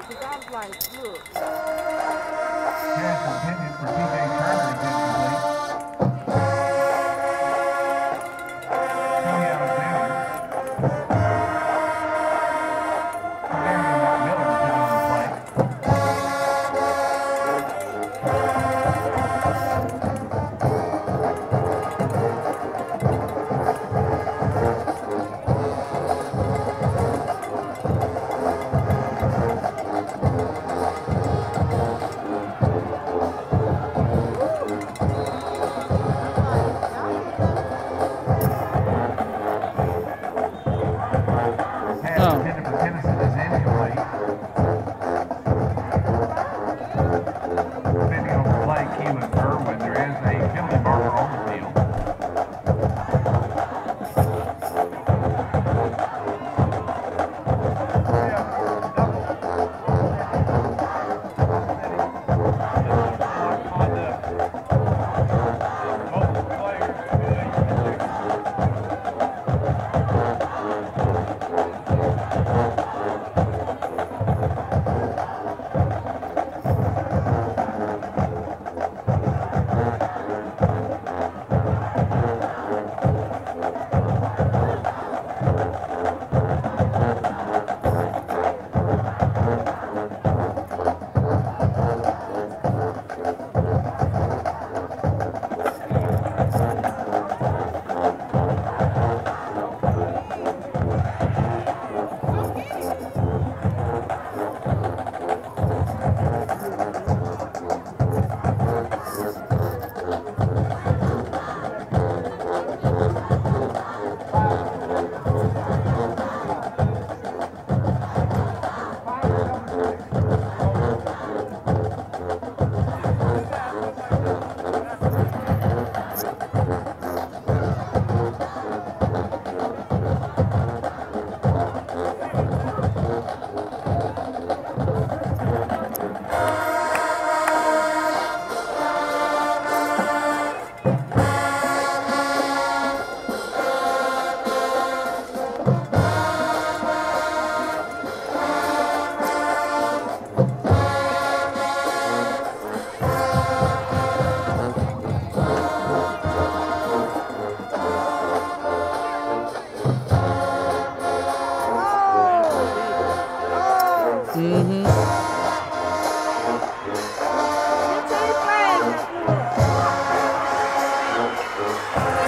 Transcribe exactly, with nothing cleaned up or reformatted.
Because I was like, look. Pass intended for T J Turner is incomplete. Tony Alexander. Darian Miller is now on the play. Pass intended for Tennyson is incomplete. Depending on the play, Keelan Irwin, there is a penalty marker on the field. Mm-hmm. Get to his flag.